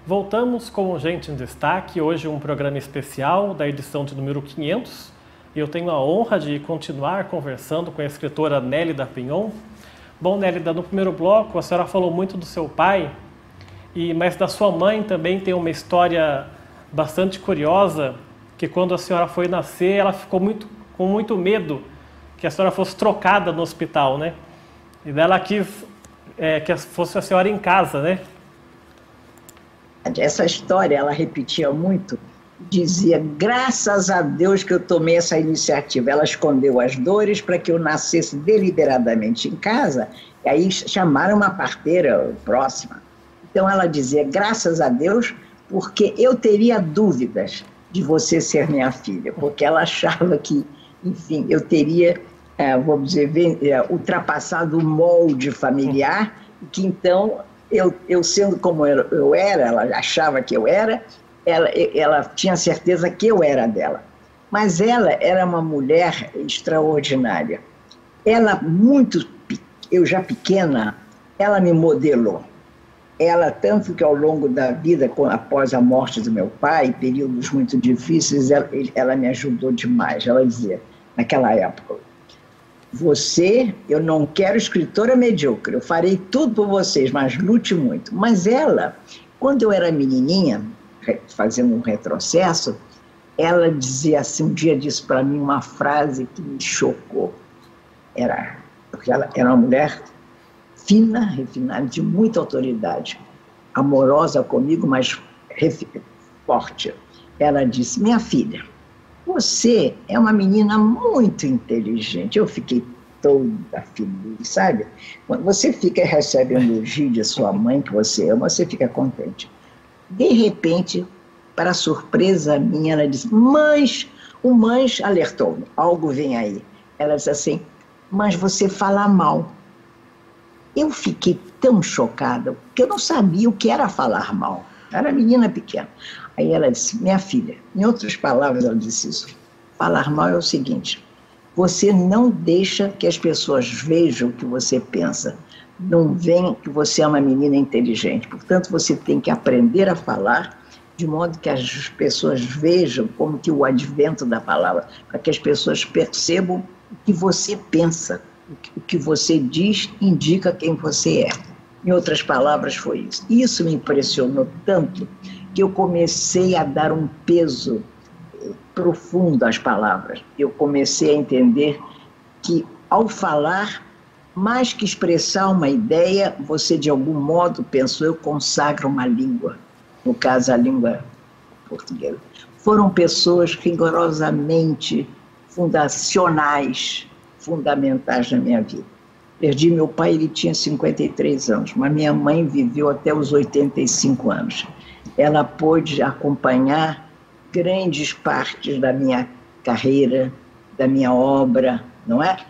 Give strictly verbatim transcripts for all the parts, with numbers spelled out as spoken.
Voltamos com o Gente em Destaque, hoje um programa especial da edição de número quinhentos. E eu tenho a honra de continuar conversando com a escritora Nélida Pinhon. Bom, Nélida, no primeiro bloco a senhora falou muito do seu pai, e, mas da sua mãe também tem uma história bastante curiosa, que quando a senhora foi nascer, ela ficou muito, com muito medo que a senhora fosse trocada no hospital, né? E daí ela quis é, que fosse a senhora em casa, né? Essa história ela repetia muito, dizia, graças a Deus que eu tomei essa iniciativa. Ela escondeu as dores para que eu nascesse deliberadamente em casa, e aí chamaram uma parteira próxima. Então ela dizia, graças a Deus, porque eu teria dúvidas de você ser minha filha, porque ela achava que, enfim, eu teria, é, vamos dizer, ultrapassado o molde familiar, e que então... Eu, eu sendo como eu era, ela achava que eu era, ela, ela tinha certeza que eu era dela. Mas ela era uma mulher extraordinária. Ela, muito, eu já pequena, ela me modelou. Ela, tanto que ao longo da vida, após a morte do meu pai, períodos muito difíceis, ela, ela me ajudou demais. Ela dizia, naquela época, você, eu não quero escritora medíocre, eu farei tudo por vocês, mas lute muito. Mas ela, quando eu era menininha, fazendo um retrocesso, ela dizia assim, um dia disse para mim uma frase que me chocou. Era, porque ela era uma mulher fina, refinada, de muita autoridade, amorosa comigo, mas forte. Ela disse, minha filha, você é uma menina muito inteligente. Eu fiquei toda feliz, sabe? Quando você fica e recebe um elogio de sua mãe, que você ama, você fica contente. De repente, para surpresa minha, ela disse, mães, o mães alertou-me, algo vem aí. Ela disse assim, mas você fala mal. Eu fiquei tão chocada, porque eu não sabia o que era falar mal. Eu era menina pequena. Aí ela disse, minha filha, em outras palavras ela disse isso, falar mal é o seguinte, você não deixa que as pessoas vejam o que você pensa, não veem que você é uma menina inteligente, portanto você tem que aprender a falar de modo que as pessoas vejam como que o advento da palavra, para que as pessoas percebam o que você pensa, o que você diz indica quem você é. Em outras palavras foi isso. Isso me impressionou tanto que eu comecei a dar um peso profundo às palavras. Eu comecei a entender que, ao falar, mais que expressar uma ideia, você, de algum modo, pensou, eu consagro uma língua, no caso, a língua portuguesa. Foram pessoas rigorosamente fundacionais, fundamentais na minha vida. Perdi meu pai, ele tinha cinquenta e três anos, mas minha mãe viveu até os oitenta e cinco anos. Ela pôde acompanhar grandes partes da minha carreira, da minha obra, não é?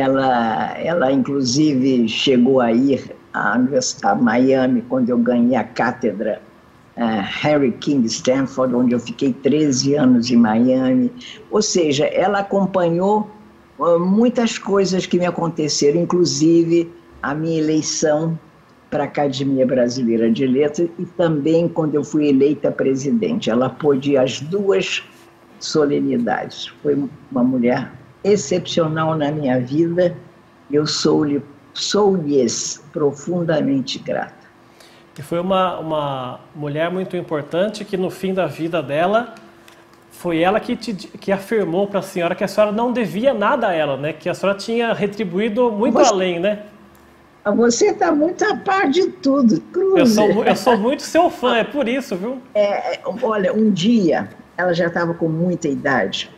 Ela, ela inclusive, chegou a ir à Universidade de Miami, quando eu ganhei a cátedra uh, Harry King Stanford, onde eu fiquei treze anos em Miami. Ou seja, ela acompanhou uh, muitas coisas que me aconteceram, inclusive a minha eleição para a Academia Brasileira de Letras e também quando eu fui eleita presidente. Ela pôde ir às duas solenidades. Foi uma mulher excepcional na minha vida e eu sou-lhe, sou-lhes profundamente grata. E foi uma, uma mulher muito importante que no fim da vida dela, foi ela que, te, que afirmou para a senhora que a senhora não devia nada a ela, né? Que a senhora tinha retribuído muito Você... além, né? Você está muito a par de tudo, Cruz. Eu sou, eu sou muito seu fã, é por isso, viu? É, olha, um dia, ela já estava com muita idade,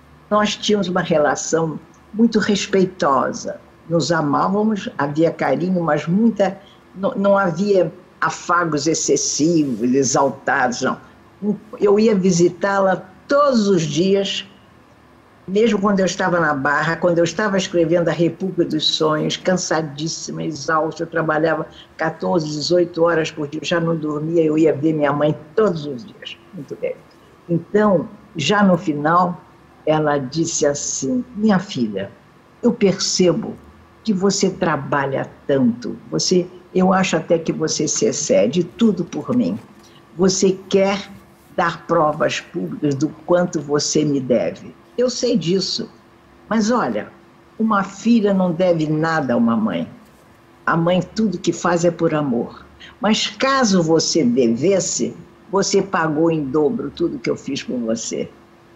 nós tínhamos uma relação muito respeitosa, nos amávamos, havia carinho, mas muita, não, não havia afagos excessivos, exaltados, não. Eu ia visitá-la todos os dias, mesmo quando eu estava na Barra, quando eu estava escrevendo A República dos Sonhos, cansadíssima, exausta, eu trabalhava quatorze, dezoito horas por dia, já não dormia, eu ia ver minha mãe todos os dias. Muito bem. Então, já no final, ela disse assim, minha filha, eu percebo que você trabalha tanto, você, eu acho até que você se excede, tudo por mim. você quer dar provas públicas do quanto você me deve. Eu sei disso, mas olha, uma filha não deve nada a uma mãe. A mãe tudo que faz é por amor. Mas caso você devesse, você pagou em dobro tudo que eu fiz por você.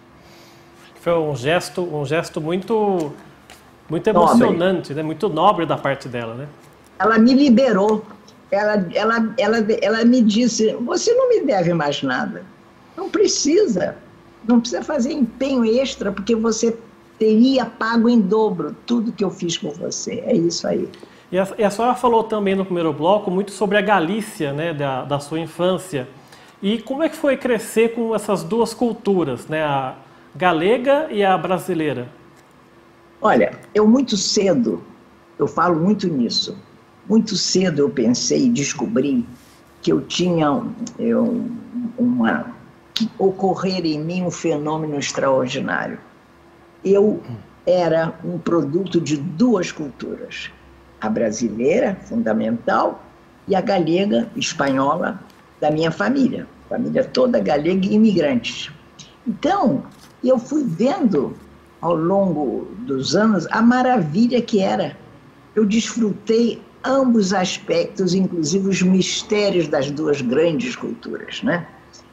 Foi um gesto, um gesto muito, muito emocionante, né? Muito nobre da parte dela, né? Ela me liberou. Ela, ela, ela, ela me disse, você não me deve mais nada. Não precisa. Não precisa fazer empenho extra, porque você teria pago em dobro tudo que eu fiz por você. É isso aí. E a, e a senhora falou também no primeiro bloco muito sobre a Galícia, né, da, da sua infância. E como é que foi crescer com essas duas culturas, né, a galega e a brasileira? Olha, eu muito cedo, eu falo muito nisso, muito cedo eu pensei e descobri que eu tinha eu, uma, que ocorrer em mim um fenômeno extraordinário. Eu era um produto de duas culturas, a brasileira, fundamental, e a galega, espanhola, da minha família, família toda galega e imigrantes. Então, eu fui vendo ao longo dos anos a maravilha que era. Eu desfrutei ambos aspectos, inclusive os mistérios das duas grandes culturas, né?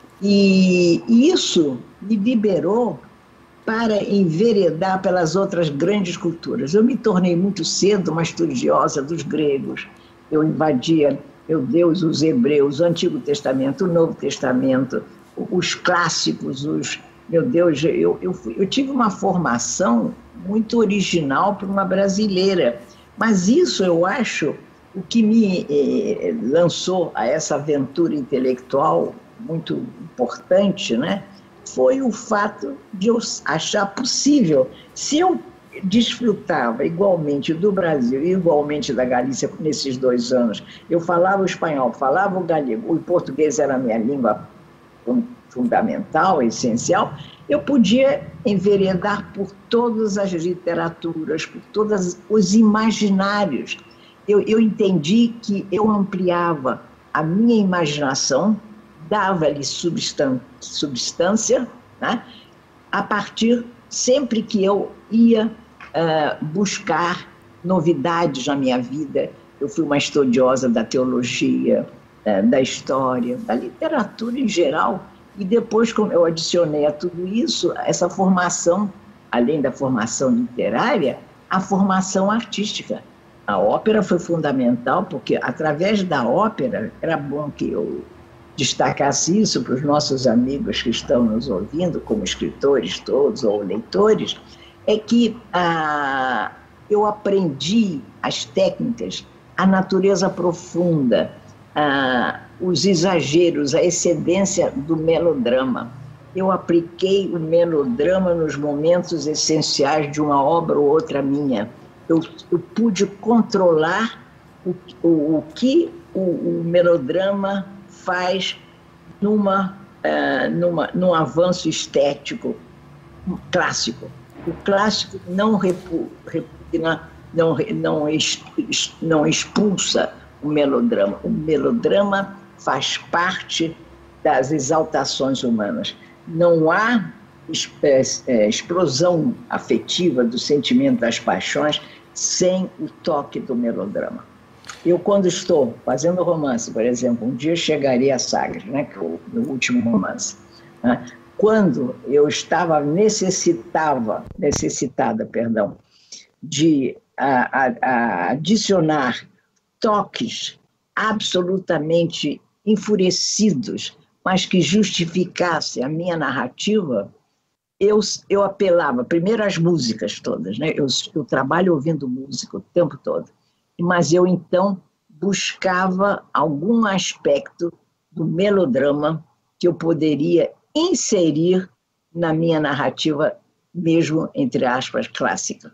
E, e isso me liberou para enveredar pelas outras grandes culturas. Eu me tornei muito cedo uma estudiosa dos gregos. Eu invadia, meu Deus, os hebreus, o Antigo Testamento, o Novo Testamento, os clássicos, os... Meu Deus, eu, eu, fui, eu tive uma formação muito original para uma brasileira. Mas isso, eu acho, o que me eh, lançou a essa aventura intelectual muito importante, né, foi o fato de eu achar possível. Se eu desfrutava igualmente do Brasil e igualmente da Galícia nesses dois anos, eu falava o espanhol, falava o galego, o português era a minha língua fundamental, essencial, eu podia enveredar por todas as literaturas, por todos os imaginários. Eu, eu entendi que eu ampliava a minha imaginação, dava-lhe substan- substância, né? A partir, sempre que eu ia uh, buscar novidades na minha vida. Eu fui uma estudiosa da teologia, uh, da história, da literatura em geral, e depois, como eu adicionei a tudo isso, essa formação, além da formação literária, a formação artística. A ópera foi fundamental, porque através da ópera, era bom que eu destacasse isso para os nossos amigos que estão nos ouvindo, como escritores todos ou leitores, é que ah, eu aprendi as técnicas, a natureza profunda, ah, os exageros, a excedência do melodrama. Eu apliquei o melodrama nos momentos essenciais de uma obra ou outra minha. Eu, eu pude controlar o, o, o que o, o melodrama faz numa, uh, numa, num avanço estético clássico. O clássico não repugna, não, não, não expulsa o melodrama. O melodrama faz parte das exaltações humanas. Não há explosão afetiva do sentimento das paixões sem o toque do melodrama. Eu, quando estou fazendo romance, por exemplo, um dia chegaria a Sagres, né, que é o meu último romance, né, quando eu estava necessitava, necessitada, perdão, de a, a, a adicionar toques absolutamente enfurecidos, mas que justificassem a minha narrativa, eu, eu apelava primeiro às músicas todas, né? eu, eu trabalho ouvindo música o tempo todo, mas eu então buscava algum aspecto do melodrama que eu poderia inserir na minha narrativa, mesmo, entre aspas, clássica.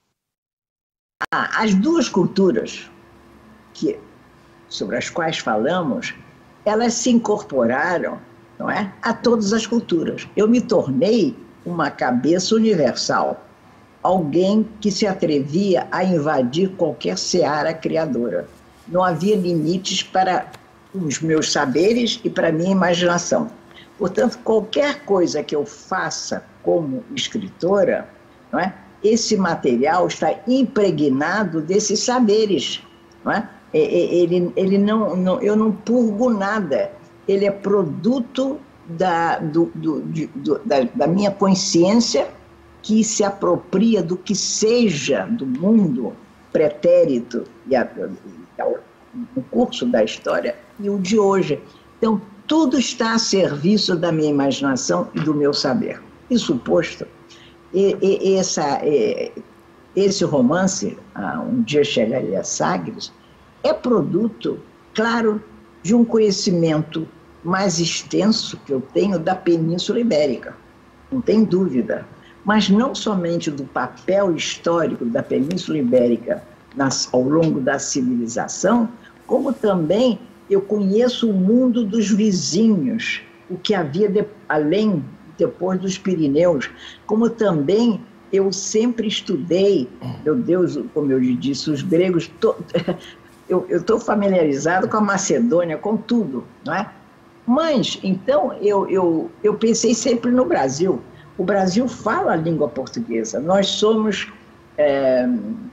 Ah, as duas culturas que, sobre as quais falamos, elas se incorporaram, não é, a todas as culturas. Eu me tornei uma cabeça universal, alguém que se atrevia a invadir qualquer seara criadora. Não havia limites para os meus saberes e para a minha imaginação. Portanto, qualquer coisa que eu faça como escritora, não é? Esse material está impregnado desses saberes. Não é? Ele, ele não, não, eu não purgo nada, ele é produto da, do, do, de, do, da, da minha consciência, que se apropria do que seja do mundo pretérito e a, e ao, no curso da história e o de hoje. Então, tudo está a serviço da minha imaginação e do meu saber. Isso posto, e, e, essa, e, esse romance, Um Dia Chegaria a Sagres, é produto, claro, de um conhecimento mais extenso que eu tenho da Península Ibérica, não tem dúvida, mas não somente do papel histórico da Península Ibérica nas, ao longo da civilização, como também eu conheço o mundo dos vizinhos, o que havia de, além, depois dos Pirineus, como também eu sempre estudei, meu Deus, como eu disse, os gregos, to, eu estou familiarizado com a Macedônia, com tudo, não é? Mas, então, eu, eu, eu pensei sempre no Brasil. O Brasil fala a língua portuguesa, nós somos é,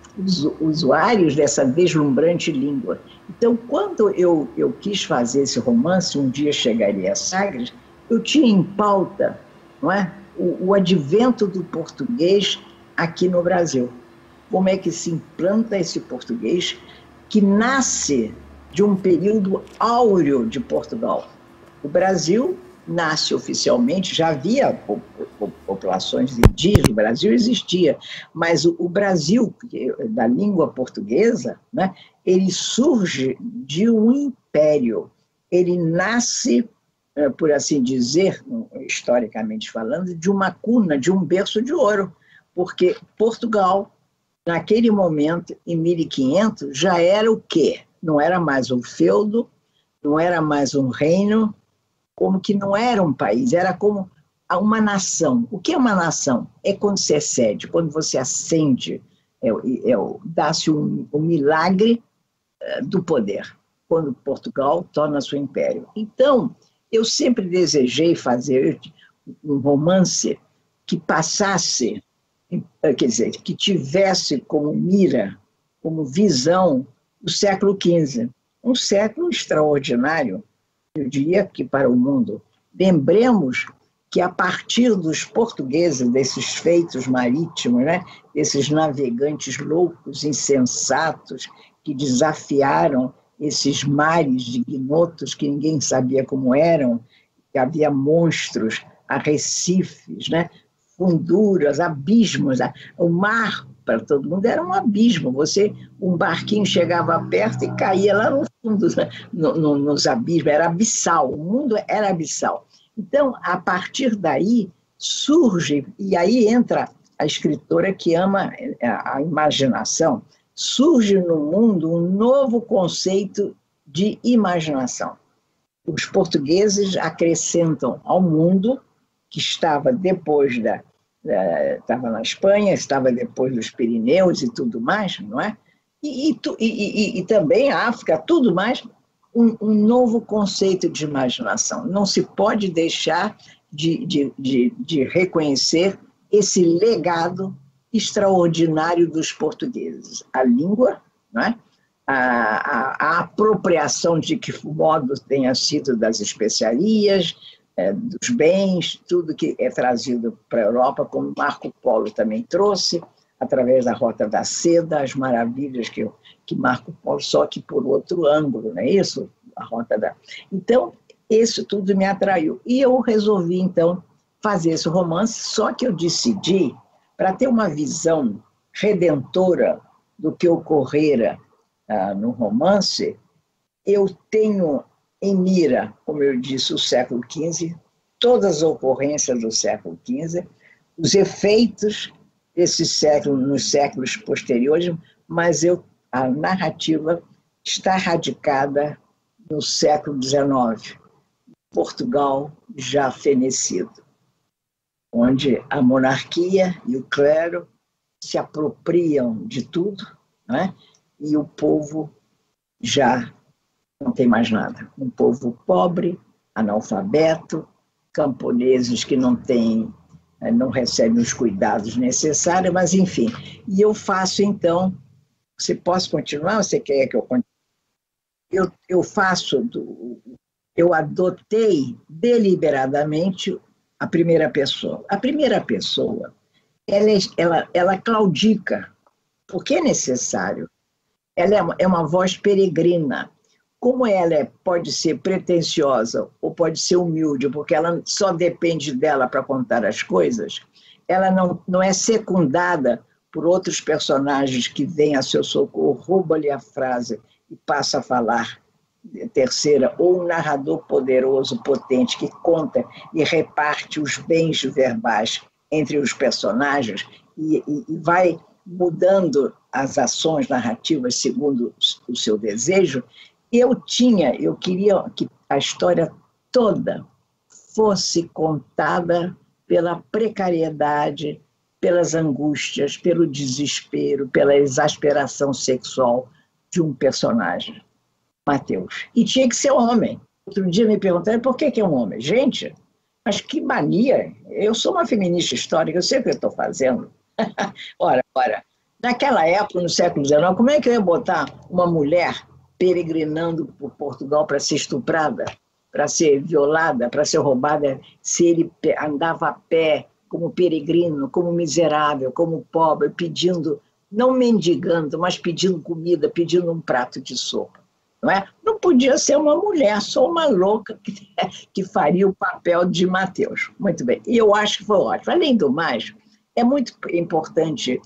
usuários dessa deslumbrante língua. Então, quando eu, eu quis fazer esse romance, Um Dia Chegaria a Sagres, eu tinha em pauta, não é, o, o advento do português aqui no Brasil. Como é que se implanta esse português que nasce de um período áureo de Portugal. O Brasil nasce oficialmente, já havia populações indígenas, o Brasil existia, mas o, o Brasil, da língua portuguesa, né, ele surge de um império, ele nasce, por assim dizer, historicamente falando, de uma cuna, de um berço de ouro, porque Portugal, naquele momento, em mil e quinhentos, já era o quê? Não era mais um feudo, não era mais um reino, como que não era um país, era como uma nação. O que é uma nação? É quando você excede, quando você ascende, é, é, dá-se um, um milagre é, do poder, quando Portugal torna-se um império. Então, eu sempre desejei fazer um romance que passasse, quer dizer, que tivesse como mira, como visão, o século quinze. Um século extraordinário, eu diria que para o mundo. Lembremos que a partir dos portugueses, desses feitos marítimos, né, desses navegantes loucos, insensatos, que desafiaram esses mares de ignotos que ninguém sabia como eram, que havia monstros, arrecifes, né, funduras, abismos. O mar, para todo mundo, era um abismo. Você, um barquinho chegava perto e caía lá no fundo, no, no, nos abismos, era abissal, o mundo era abissal. Então, a partir daí, surge, e aí entra a escritora que ama a, a imaginação, surge no mundo um novo conceito de imaginação. Os portugueses acrescentam ao mundo, que estava depois da, da estava na Espanha, estava depois dos Pirineus e tudo mais, não é? E, e, e, e também a África, tudo mais, um, um novo conceito de imaginação. Não se pode deixar de, de, de, de reconhecer esse legado extraordinário dos portugueses. A língua, não é? a, a, a apropriação de que modo tenha sido das especiarias, é, dos bens, tudo que é trazido para a Europa, como Marco Polo também trouxe, através da Rota da Seda, as maravilhas que, que Marco Polo, só que por outro ângulo, não é isso? A Rota da... Então, isso tudo me atraiu. E eu resolvi, então, fazer esse romance, só que eu decidi, para ter uma visão redentora do que ocorrera ah, no romance, eu tenho em mira, como eu disse, o século quinze, todas as ocorrências do século quinze, os efeitos desse século nos séculos posteriores, mas eu, a narrativa está radicada no século dezenove, Portugal já fenecido, onde a monarquia e o clero se apropriam de tudo, né? E o povo já não tem mais nada. Um povo pobre, analfabeto, camponeses que não têm, não recebem os cuidados necessários, mas enfim. E eu faço, então, você pode continuar? Você quer que eu continue? Eu, eu faço, do, eu adotei deliberadamente a primeira pessoa. A primeira pessoa, ela, ela, ela claudica, porque é necessário. Ela é uma, é uma voz peregrina. Como ela é, pode ser pretensiosa ou pode ser humilde, porque ela só depende dela para contar as coisas, ela não, não é secundada por outros personagens que vêm a seu socorro, rouba-lhe a frase e passa a falar terceira, ou um narrador poderoso, potente, que conta e reparte os bens verbais entre os personagens e, e, e vai mudando as ações narrativas segundo o seu desejo. Eu tinha, eu queria que a história toda fosse contada pela precariedade, pelas angústias, pelo desespero, pela exasperação sexual de um personagem, Mateus. E tinha que ser homem. Outro dia me perguntaram por que que é um homem. Gente, mas que mania! Eu sou uma feminista histórica, eu sei o que eu estou fazendo. Ora, ora, naquela época, no século dezenove, como é que eu ia botar uma mulher peregrinando por Portugal para ser estuprada, para ser violada, para ser roubada, se ele andava a pé, como peregrino, como miserável, como pobre, pedindo, não mendigando, mas pedindo comida, pedindo um prato de sopa. Não é? Não podia ser uma mulher, só uma louca que, que faria o papel de Mateus. Muito bem, e eu acho que foi ótimo. Além do mais, é muito importante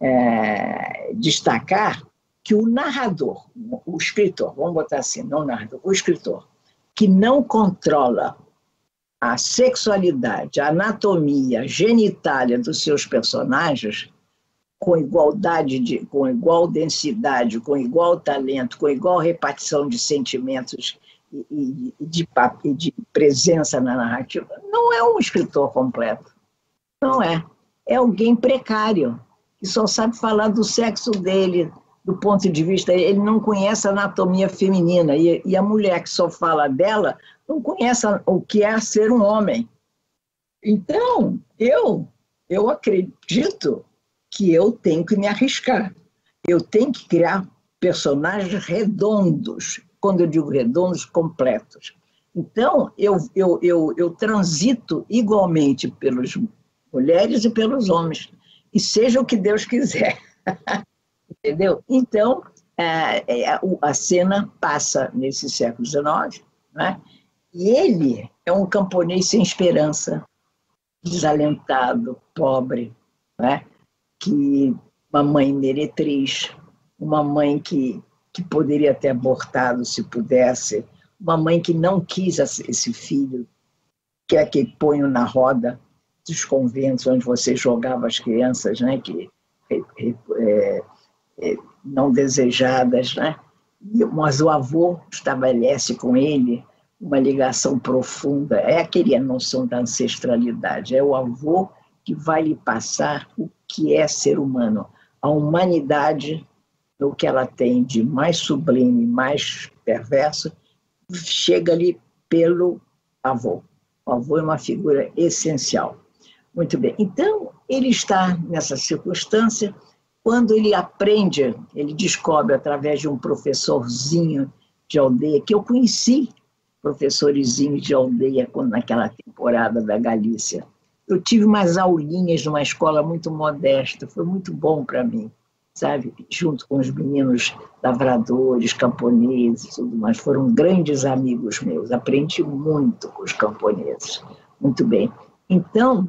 é, destacar que o narrador, o escritor, vamos botar assim, não o narrador, o escritor, que não controla a sexualidade, a anatomia, a genitália dos seus personagens, com igualdade, de, com igual densidade, com igual talento, com igual repartição de sentimentos e, e, e, de, e de presença na narrativa, não é um escritor completo. Não é. É alguém precário, que só sabe falar do sexo dele, do ponto de vista, ele não conhece a anatomia feminina, e, e a mulher que só fala dela não conhece o que é ser um homem. Então, eu, eu acredito que eu tenho que me arriscar. Eu tenho que criar personagens redondos, quando eu digo redondos, completos. Então, eu, eu, eu, eu transito igualmente pelas mulheres e pelos homens, e seja o que Deus quiser. Entendeu? Então, a cena passa nesse século dezenove, né? E ele é um camponês sem esperança, desalentado, pobre, né? Que uma mãe meretriz, uma mãe que, que poderia ter abortado se pudesse, uma mãe que não quis esse filho, que é que ponho na roda dos conventos onde você jogava as crianças, né? Que é, é, não desejadas, né? Mas o avô estabelece com ele uma ligação profunda. É aquela noção da ancestralidade, é o avô que vai lhe passar o que é ser humano, a humanidade, o que ela tem de mais sublime, mais perverso, chega-lhe pelo avô. O avô é uma figura essencial. Muito bem, então ele está nessa circunstância. Quando ele aprende, ele descobre através de um professorzinho de aldeia, que eu conheci professorzinhos de aldeia naquela temporada da Galícia. Eu tive umas aulinhas numa escola muito modesta, foi muito bom para mim, sabe? Junto com os meninos lavradores, camponeses, tudo mais. Foram grandes amigos meus, aprendi muito com os camponeses. Muito bem. Então,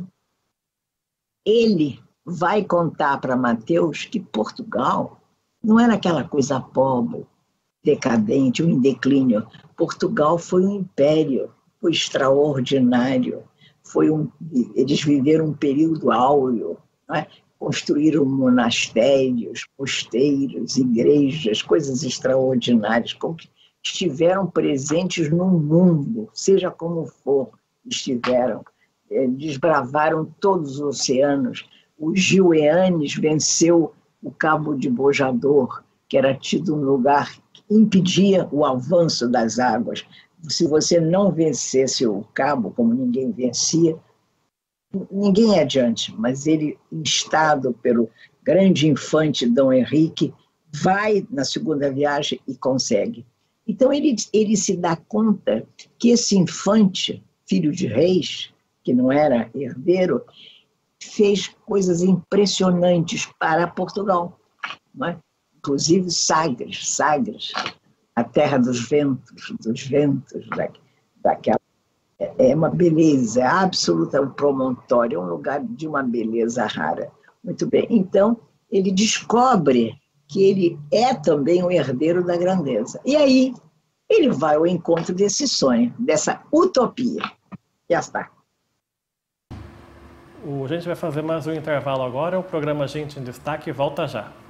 ele vai contar para Mateus que Portugal não era aquela coisa pobre, decadente, um declínio. Portugal foi um império, foi extraordinário. Foi um, eles viveram um período áureo, né? Construíram monastérios, mosteiros, igrejas, coisas extraordinárias, como que estiveram presentes no mundo, seja como for, estiveram, desbravaram todos os oceanos. O Gil Eanes venceu o Cabo de Bojador, que era tido um lugar impedia o avanço das águas. Se você não vencesse o cabo, como ninguém vencia, ninguém é adiante, mas ele, instado pelo grande infante Dom Henrique, vai na segunda viagem e consegue. Então ele, ele se dá conta que esse infante, filho de reis, que não era herdeiro, fez coisas impressionantes para Portugal, não é? Inclusive Sagres, Sagres, a terra dos ventos, dos ventos, da, daquela, é uma beleza, é absoluta, um promontório, é um lugar de uma beleza rara. Muito bem, então ele descobre que ele é também o herdeiro da grandeza. E aí ele vai ao encontro desse sonho, dessa utopia. Já está. A gente vai fazer mais um intervalo agora, o programa Gente em Destaque volta já.